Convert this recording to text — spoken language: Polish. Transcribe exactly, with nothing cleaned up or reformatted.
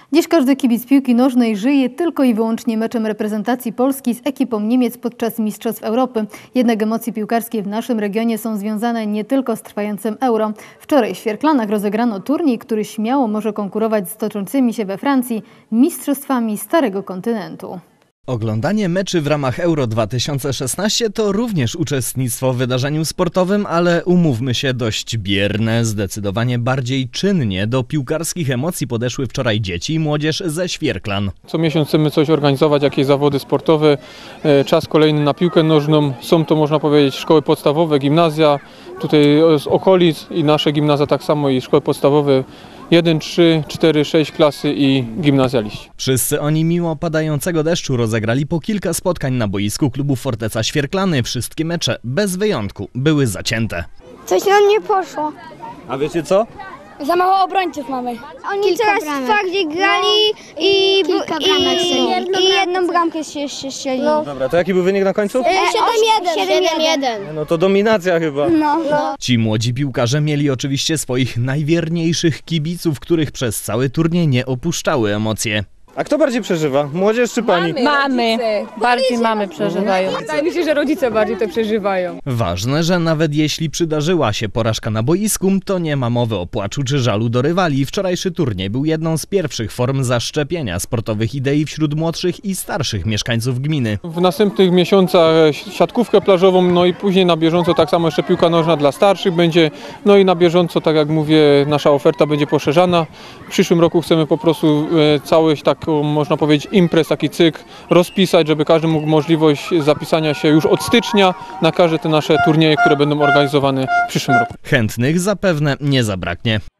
Dziś każdy kibic piłki nożnej żyje tylko i wyłącznie meczem reprezentacji Polski z ekipą Niemiec podczas Mistrzostw Europy. Jednak emocje piłkarskie w naszym regionie są związane nie tylko z trwającym Euro. Wczoraj w Świerklanach rozegrano turniej, który śmiało może konkurować z toczącymi się we Francji mistrzostwami Starego Kontynentu. Oglądanie meczy w ramach Euro dwa tysiące szesnaście to również uczestnictwo w wydarzeniu sportowym, ale umówmy się, dość bierne. Zdecydowanie bardziej czynnie do piłkarskich emocji podeszły wczoraj dzieci i młodzież ze Świerklan. Co miesiąc chcemy coś organizować, jakieś zawody sportowe, czas kolejny na piłkę nożną. Są to, można powiedzieć, szkoły podstawowe, gimnazja, tutaj z okolic i nasze gimnazja tak samo i szkoły podstawowe. jeden, trzy, cztery, sześć klasy i gimnazjaliści. Wszyscy oni mimo padającego deszczu rozegrali po kilka spotkań na boisku klubu Forteca Świerklany. Wszystkie mecze, bez wyjątku, były zacięte. Coś nam nie poszło. A wiecie co? Za mało obrońców mamy. Oni Kilka coraz bramek. twardziej grali no, i, kilka bramek i, strzeli. i jedną bramkę się jeszcze strzelili. No. Dobra, to jaki był wynik na końcu? siedem jeden. No to dominacja chyba. No. No. Ci młodzi piłkarze mieli oczywiście swoich najwierniejszych kibiców, których przez cały turniej nie opuszczały emocje. A kto bardziej przeżywa? Młodzież czy pani? Mamy, bardziej mamy przeżywają. Wydaje mi się, że rodzice bardziej to przeżywają. Ważne, że nawet jeśli przydarzyła się porażka na boisku, to nie ma mowy o płaczu czy żalu do rywali. Wczorajszy turniej był jedną z pierwszych form zaszczepienia sportowych idei wśród młodszych i starszych mieszkańców gminy. W następnych miesiącach siatkówkę plażową, no i później na bieżąco tak samo jeszcze piłka nożna dla starszych będzie. No i na bieżąco, tak jak mówię, nasza oferta będzie poszerzana. W przyszłym roku chcemy po prostu całość tak można powiedzieć imprez, taki cykl rozpisać, żeby każdy mógł możliwość zapisania się już od stycznia na każde te nasze turnieje, które będą organizowane w przyszłym roku. Chętnych zapewne nie zabraknie.